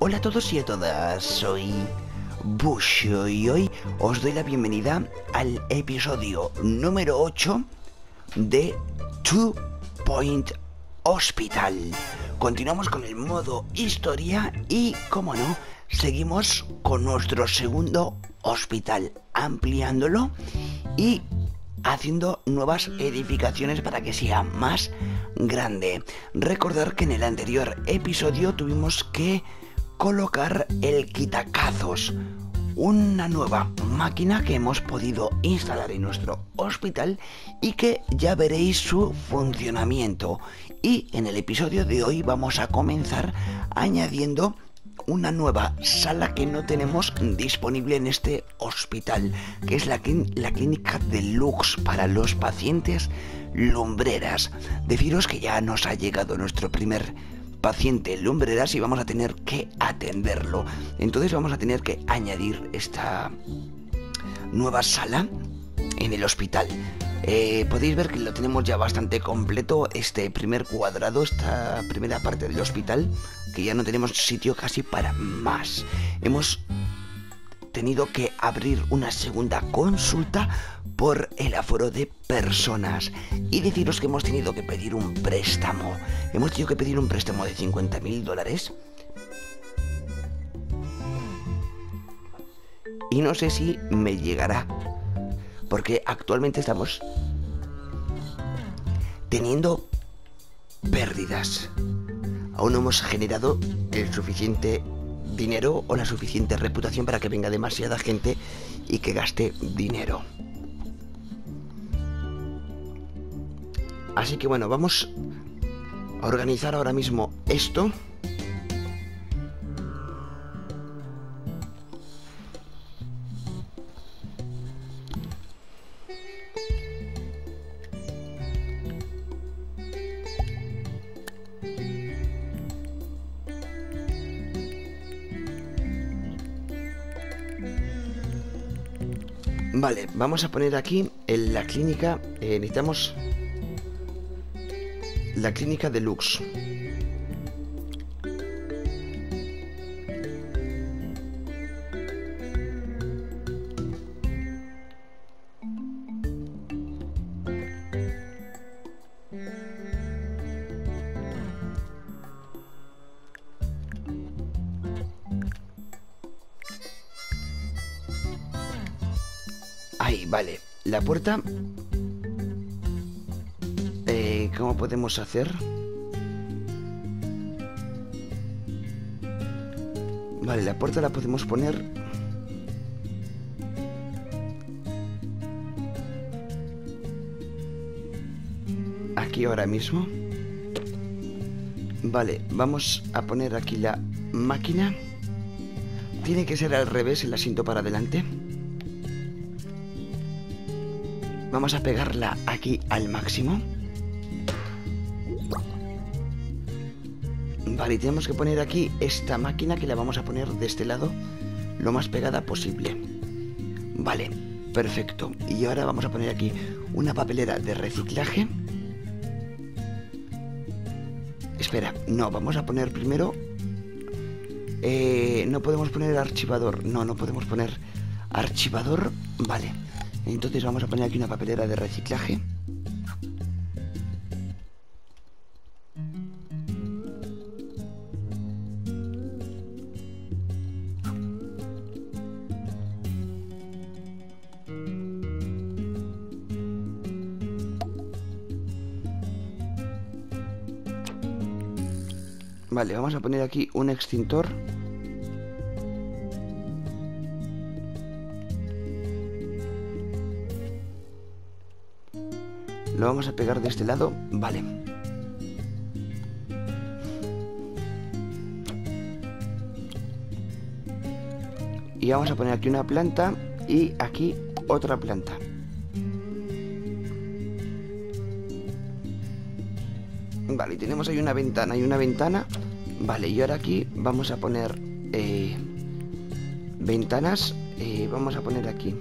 Hola a todos y a todas, soy Busho y hoy os doy la bienvenida al episodio número 8 de Two Point Hospital. Continuamos con el modo historia y, como no, seguimos con nuestro segundo hospital, ampliándolo y haciendo nuevas edificaciones para que sea más grande. Recordar que en el anterior episodio tuvimos que colocar el quitacazos, una nueva máquina que hemos podido instalar en nuestro hospital y que ya veréis su funcionamiento. Y en el episodio de hoy vamos a comenzar añadiendo una nueva sala que no tenemos disponible en este hospital, que es la clínica deluxe para los pacientes lumbreras. Deciros que ya nos ha llegado nuestro primer paciente lumbreras y vamos a tener que atenderlo. Entonces vamos a tener que añadir esta nueva sala en el hospital. Podéis ver que lo tenemos ya bastante completo, este primer cuadrado, esta primera parte del hospital, que ya no tenemos sitio casi para más. Hemos tenido que abrir una segunda consulta por el aforo de personas y deciros que hemos tenido que pedir un préstamo. Hemos tenido que pedir un préstamo de $50.000 y no sé si me llegará, porque actualmente estamos teniendo pérdidas. Aún no hemos generado el suficiente dinero o la suficiente reputación para que venga demasiada gente y que gaste dinero. Así que bueno, vamos a organizar ahora mismo esto. Vale, vamos a poner aquí en la clínica, necesitamos la clínica deluxe. Ahí, vale. La puerta... ¿cómo podemos hacer? Vale, la puerta la podemos poner... aquí ahora mismo. Vale, vamos a poner aquí la máquina. Tiene que ser al revés, el asiento para adelante. Vamos a pegarla aquí al máximo. Vale, y tenemos que poner aquí esta máquina que la vamos a poner de este lado lo más pegada posible. Vale, perfecto. Y ahora vamos a poner aquí una papelera de reciclaje. Espera, no, vamos a poner primero... no podemos poner archivador. No podemos poner archivador. Vale. Entonces vamos a poner aquí una papelera de reciclaje. Vale, vamos a poner aquí un extintor. Lo vamos a pegar de este lado, vale. Y vamos a poner aquí una planta y aquí otra planta. Vale, y tenemos ahí una ventana y una ventana. Vale, y ahora aquí vamos a poner ventanas. Vamos a poner aquí.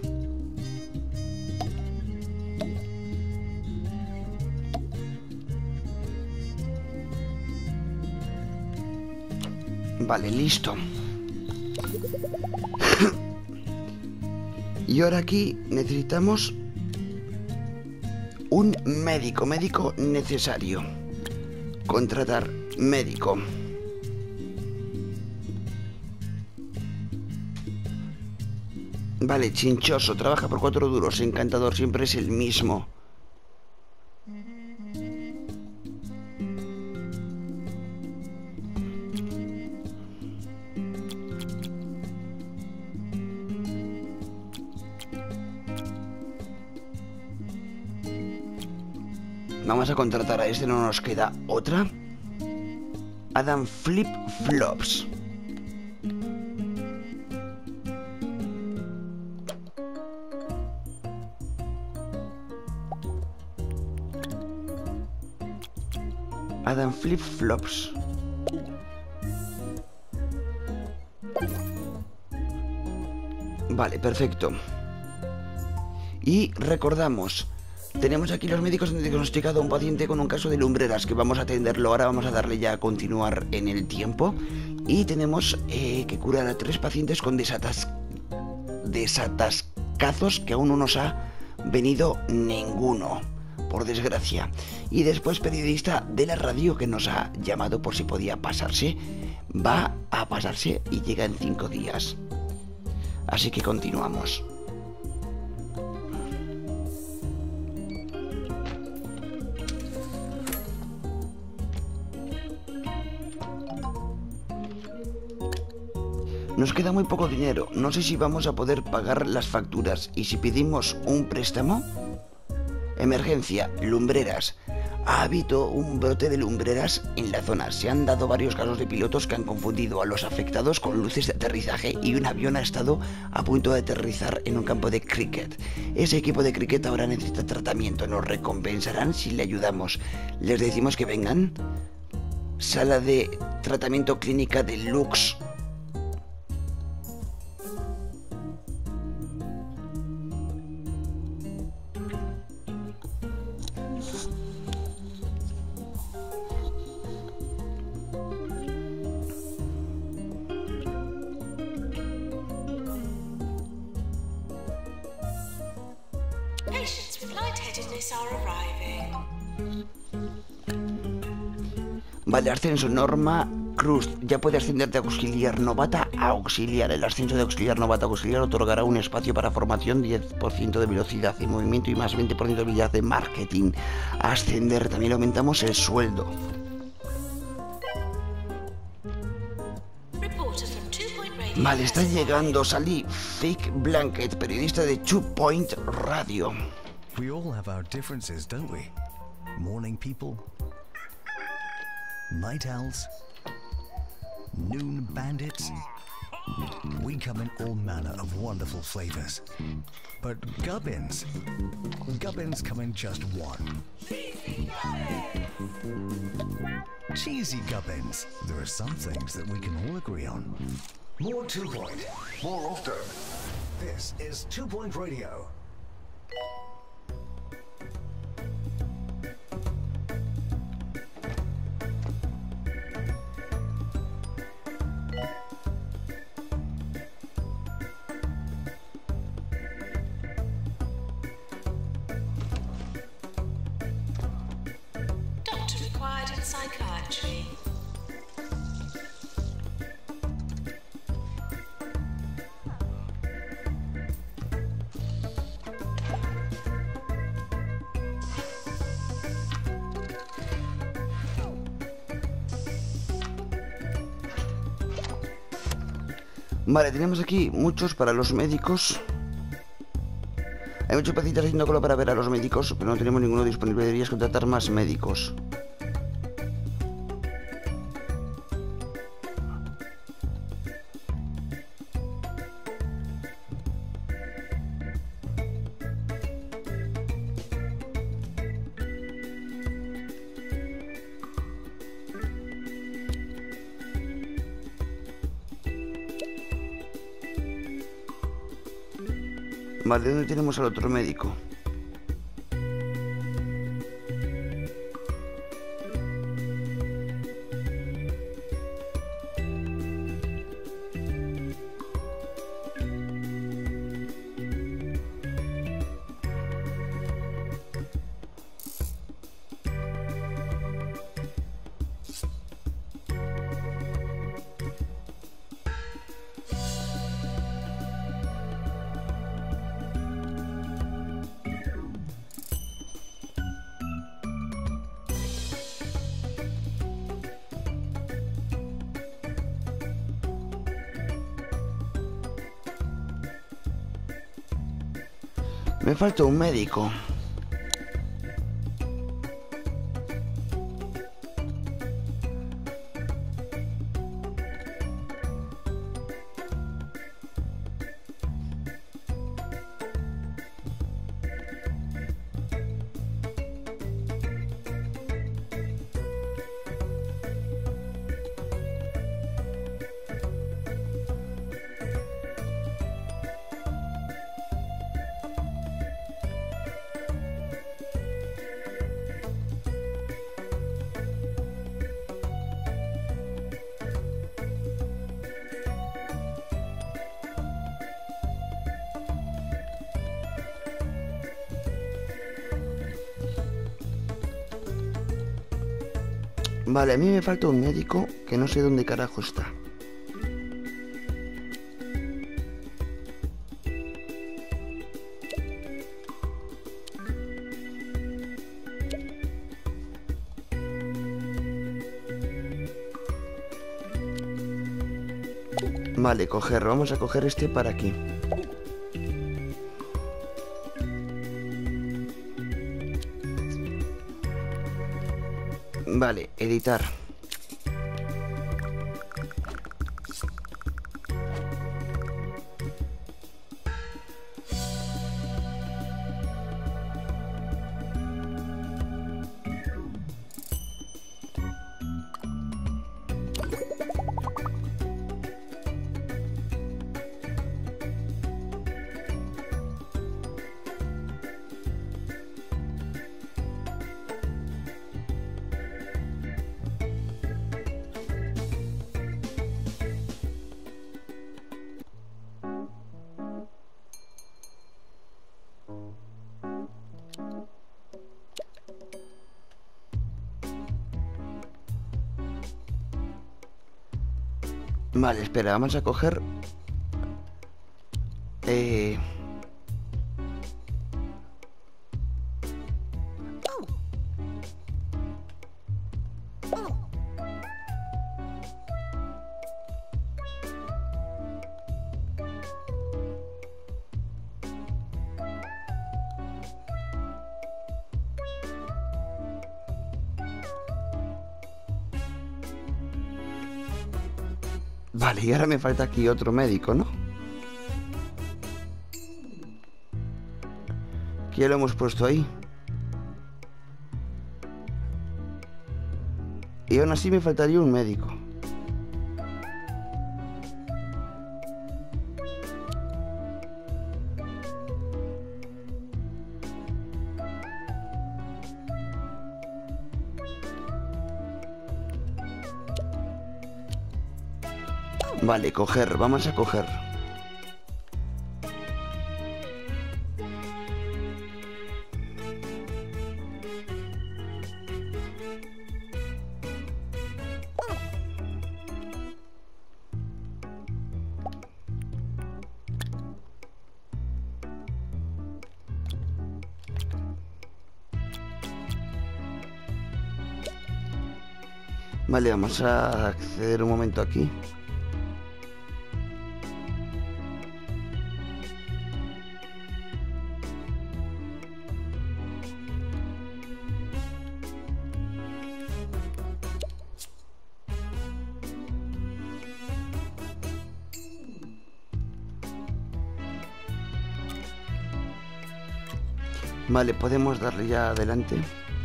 Vale, listo. Y ahora aquí necesitamos un médico necesario. Contratar médico. Vale, chinchoso, trabaja por 4 duros, encantador, siempre es el mismo. Vamos a contratar a este, no nos queda otra. Adam Flip Flops. Adam Flip Flops. Vale, perfecto. Y recordamos, tenemos aquí los médicos han diagnosticado a un paciente con un caso de lumbreras, que vamos a atenderlo ahora, vamos a darle ya a continuar en el tiempo. Y tenemos que curar a 3 pacientes con desatascazos, que aún no nos ha venido ninguno, por desgracia. Y después periodista de la radio que nos ha llamado por si podía pasarse. Va a pasarse y llega en 5 días. Así que continuamos. Nos queda muy poco dinero, no sé si vamos a poder pagar las facturas. ¿Y si pedimos un préstamo? Emergencia, lumbreras. Ha habido un brote de lumbreras en la zona. Se han dado varios casos de pilotos que han confundido a los afectados con luces de aterrizaje y un avión ha estado a punto de aterrizar en un campo de cricket. Ese equipo de cricket ahora necesita tratamiento. Nos recompensarán si le ayudamos. Les decimos que vengan. Sala de tratamiento clínica de Lux. Patients with lightheadedness are arriving. Vale, ascenso, Norma Cruz. Ya puede ascender de auxiliar novata a auxiliar. El ascenso de auxiliar novata a auxiliar otorgará un espacio para formación, 10% de velocidad de movimiento y más 20% de habilidad de marketing. Ascender, también aumentamos el sueldo. Vale, está llegando Salí Fake Blanket, periodista de 2 Point Radio. We all have our differences, don't we? Morning people, night owls, noon bandits. We come in all manner of wonderful flavors. But gubbins come in just one. Cheesy gubbins. There are some things that we can all agree on. More 2 Point, more often. This is 2 Point Radio. Doctor required in psychiatry. Vale, tenemos aquí muchos para los médicos. Hay muchos pacientes haciendo cola para ver a los médicos, pero no tenemos ninguno disponible. Deberías contratar más médicos. Vale, ¿dónde tenemos al otro médico? Me falta un médico. Vale, a mí me falta un médico que no sé dónde carajo está. Vale, vamos a coger este para aquí. Vale, editar. Vale, espera, vamos a coger... Vale, y ahora me falta aquí otro médico, ¿no? Que ya lo hemos puesto ahí. Y aún así me faltaría un médico. Vale, coger, vamos a coger. Vale, vamos a acceder un momento aquí. Vale, podemos darle ya adelante.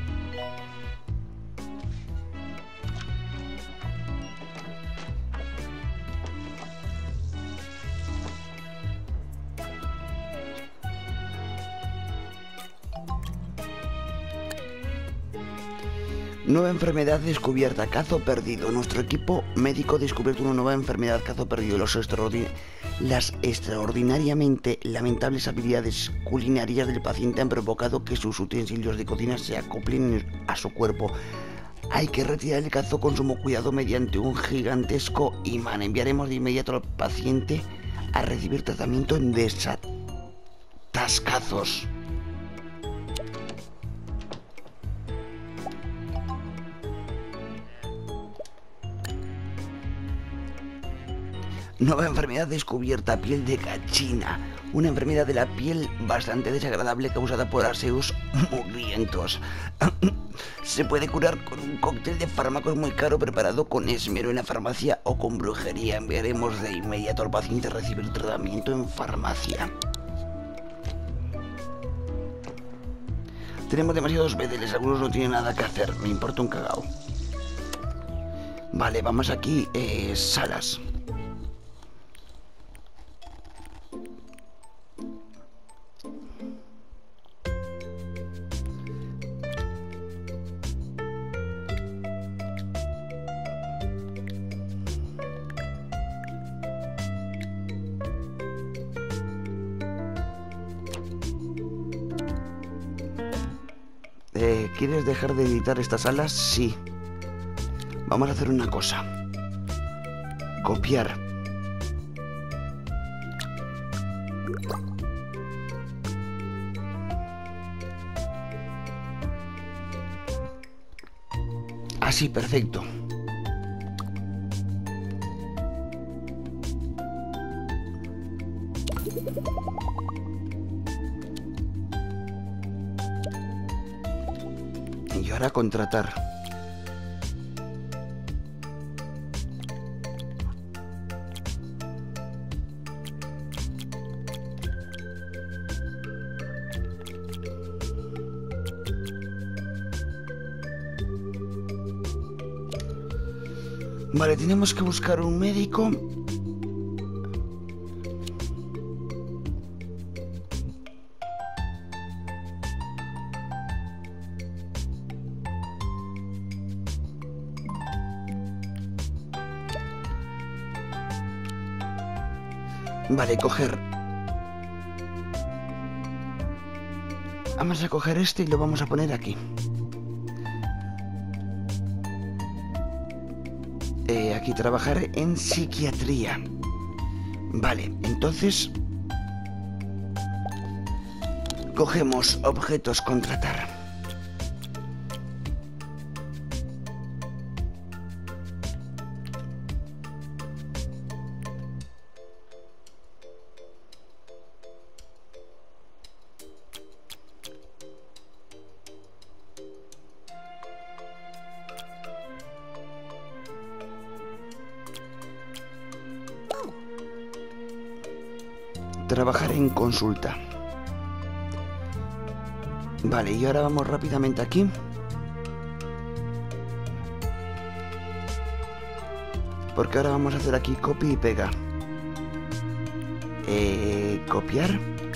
Nueva enfermedad descubierta, cazo perdido. Nuestro equipo médico ha descubierto una nueva enfermedad, cazo perdido. Las extraordinariamente lamentables habilidades culinarias del paciente han provocado que sus utensilios de cocina se acoplen a su cuerpo. Hay que retirar el cazo con sumo cuidado mediante un gigantesco imán. Enviaremos de inmediato al paciente a recibir tratamiento en desatascazos. Nueva enfermedad descubierta, piel de gallina. Una enfermedad de la piel bastante desagradable causada por aseos mugrientos. Se puede curar con un cóctel de fármacos muy caro preparado con esmero en la farmacia o con brujería. Enviaremos de inmediato al paciente a recibir tratamiento en farmacia. Tenemos demasiados bedeles, algunos no tienen nada que hacer. Me importa un cagao. Vale, vamos aquí, salas. ¿Quieres dejar de editar estas salas? Sí. Vamos a hacer una cosa. Copiar. Así, perfecto. Y ahora contratar. Vale, tenemos que buscar un médico. Vale, coger. Vamos a coger este y lo vamos a poner aquí. Aquí trabajar en psiquiatría. Vale, entonces cogemos objetos, contratar. Trabajar en consulta. Vale, y ahora vamos rápidamente aquí. Porque ahora vamos a hacer aquí copy y pega. Copiar.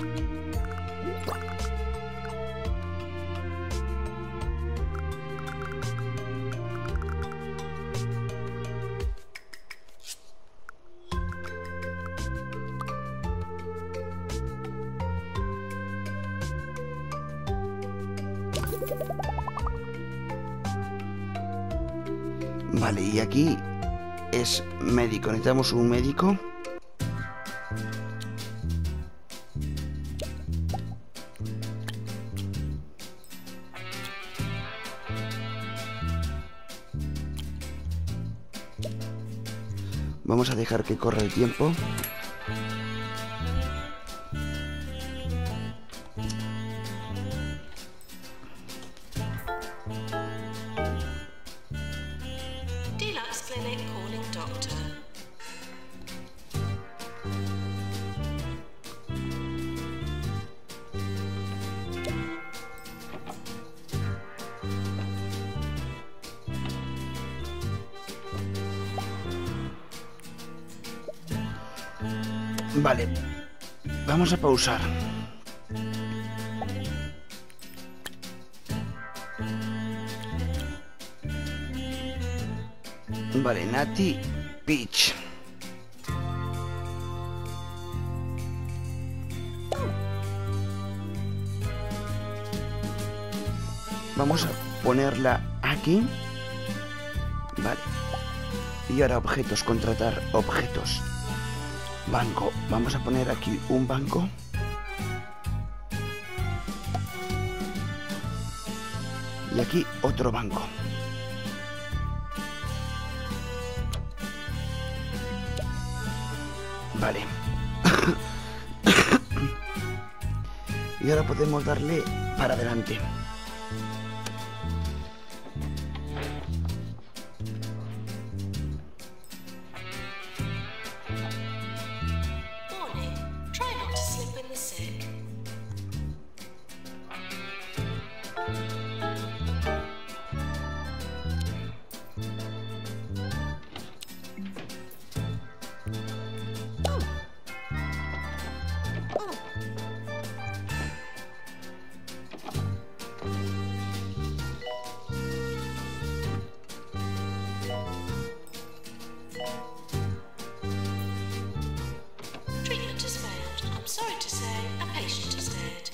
Vale, y aquí es médico. Necesitamos un médico. Vamos a dejar que corra el tiempo. Clinic calling doctor. Vale, vamos a pausar. Vale, Nati Peach. Vamos a ponerla aquí. Vale. Y ahora objetos, contratar objetos. Banco. Vamos a poner aquí un banco. Y aquí otro banco. Vale. Y ahora podemos darle para adelante. Warning, try not to slip in the sick. Treatment has failed. I'm sorry to say, a patient is dead.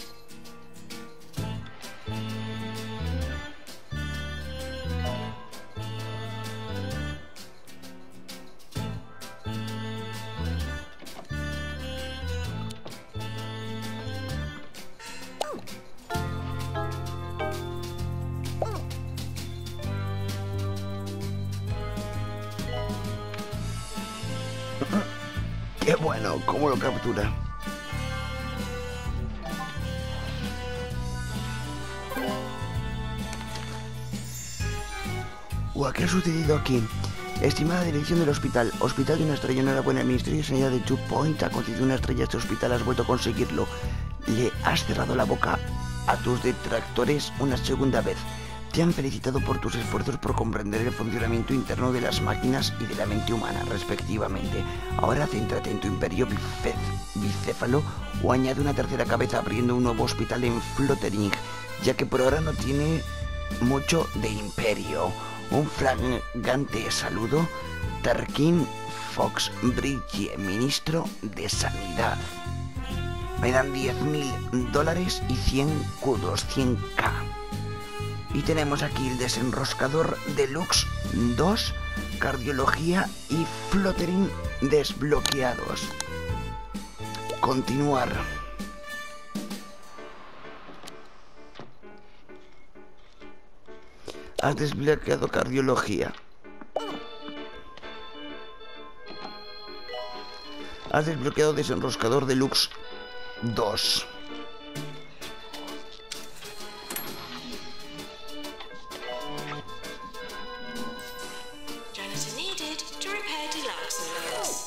Qué bueno, cómo lo captura. ¿Qué ha sucedido aquí? Estimada dirección del hospital. Hospital de una estrella, enhorabuena. El Ministerio de Sanidad de 2 Point ha concedido una estrella a este hospital. Has vuelto a conseguirlo. Le has cerrado la boca a tus detractores una segunda vez. Te han felicitado por tus esfuerzos por comprender el funcionamiento interno de las máquinas y de la mente humana, respectivamente. Ahora céntrate en tu imperio bicéfalo o añade una tercera cabeza abriendo un nuevo hospital en Flottering, ya que por ahora no tiene mucho de imperio. Un fragante saludo, Tarkin Fox Bridge, ministro de Sanidad. Me dan $10.000 y 100 kudos, 100k. Y tenemos aquí el desenroscador Deluxe 2, cardiología y Flottering desbloqueados. Continuar. Has desbloqueado cardiología. Has desbloqueado desenroscador Deluxe 2. Janitor needed to repair deluxe alerts.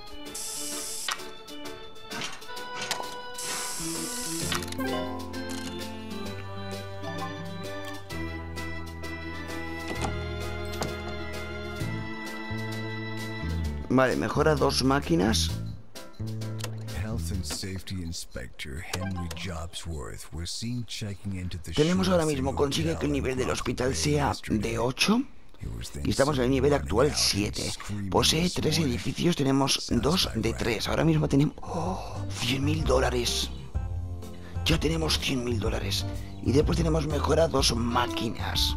Vale, mejora 2 máquinas. Health and Safety Inspector Henry Jobsworth was seen checking into the Tenemos ahora Sheraton mismo, consigue que el nivel del hospital sea de 8. He was then Y estamos en el nivel running actual out and 7. screaming Posee this 3 morning. edificios, tenemos 2 de 3. Ahora mismo tenemos $100.000. Ya tenemos $100.000. Y después tenemos mejora 2 máquinas.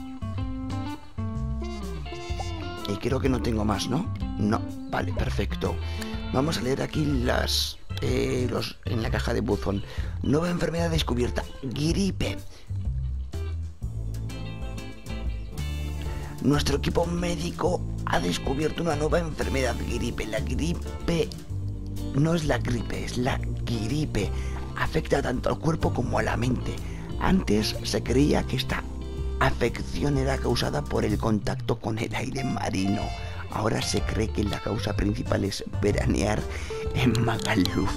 Y creo que no tengo más, ¿no? No, vale, perfecto. Vamos a leer aquí en la caja de buzón. Nueva enfermedad descubierta, gripe. Nuestro equipo médico ha descubierto una nueva enfermedad, gripe. La gripe no es la gripe, es la gripe. Afecta tanto al cuerpo como a la mente. Antes se creía que esta afección era causada por el contacto con el aire marino. Ahora se cree que la causa principal es veranear en Magaluf.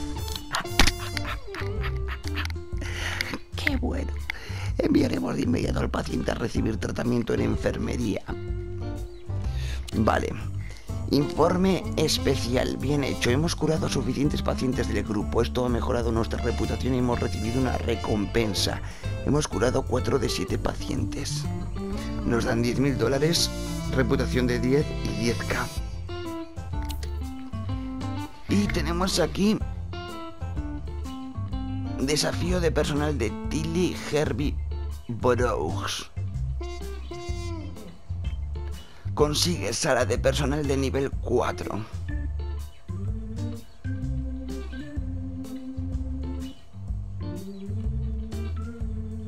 ¡Qué bueno! Enviaremos de inmediato al paciente a recibir tratamiento en enfermería. Vale. Informe especial. Bien hecho. Hemos curado a suficientes pacientes del grupo. Esto ha mejorado nuestra reputación y hemos recibido una recompensa. Hemos curado 4 de 7 pacientes. Nos dan $10.000, reputación de 10 y 10k. Y tenemos aquí desafío de personal de Tilly Herbie Brooks. Consigue sala de personal de nivel 4.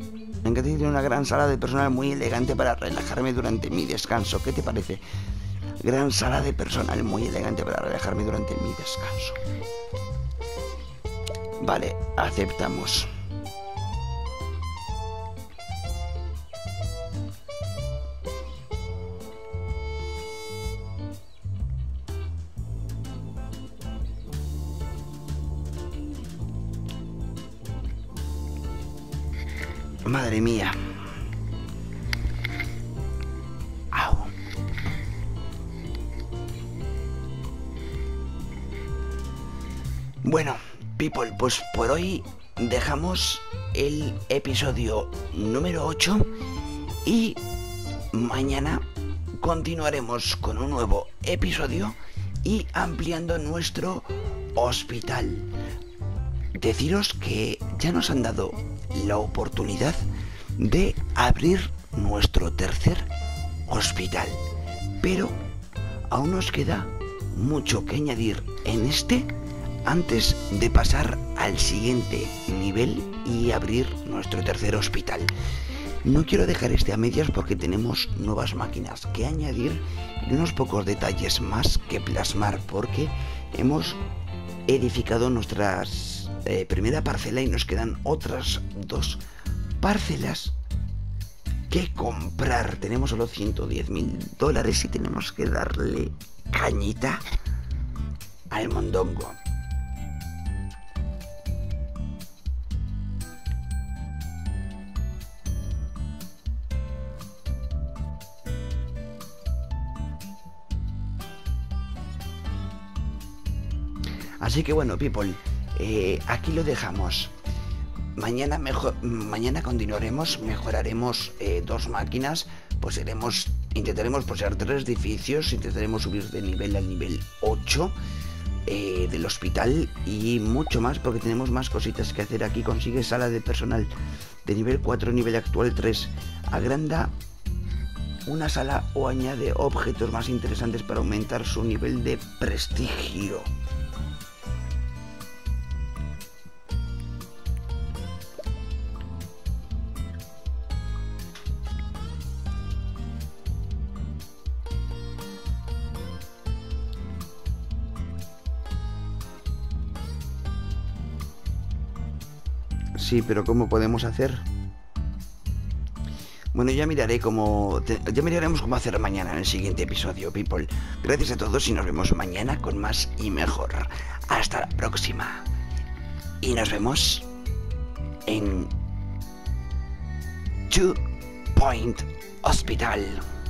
En que tiene una gran sala de personal muy elegante para relajarme durante mi descanso. ¿Qué te parece? gran sala de personal muy elegante para relajarme durante mi descanso. Vale, aceptamos. Madre mía. Au. Bueno, people, pues por hoy dejamos el episodio número 8 y mañana continuaremos con un nuevo episodio y ampliando nuestro hospital. Deciros que ya nos han dado la oportunidad de abrir nuestro tercer hospital, pero aún nos queda mucho que añadir en este antes de pasar al siguiente nivel y abrir nuestro tercer hospital. No quiero dejar este a medias porque tenemos nuevas máquinas que añadir y unos pocos detalles más que plasmar, porque hemos edificado nuestras primera parcela y nos quedan otras 2 parcelas que comprar. Tenemos solo $110.000 y tenemos que darle cañita al mondongo. Así que bueno, people, aquí lo dejamos. Mañana continuaremos, mejoraremos 2 máquinas, pues intentaremos poseer 3 edificios, intentaremos subir de nivel al nivel 8 del hospital y mucho más, porque tenemos más cositas que hacer aquí. Consigue sala de personal de nivel 4, nivel actual 3, agranda una sala o añade objetos más interesantes para aumentar su nivel de prestigio. Sí, pero ¿cómo podemos hacer? Bueno, ya miraremos cómo hacer mañana en el siguiente episodio, people. Gracias a todos y nos vemos mañana con más y mejor. Hasta la próxima. Y nos vemos en 2 Point Hospital.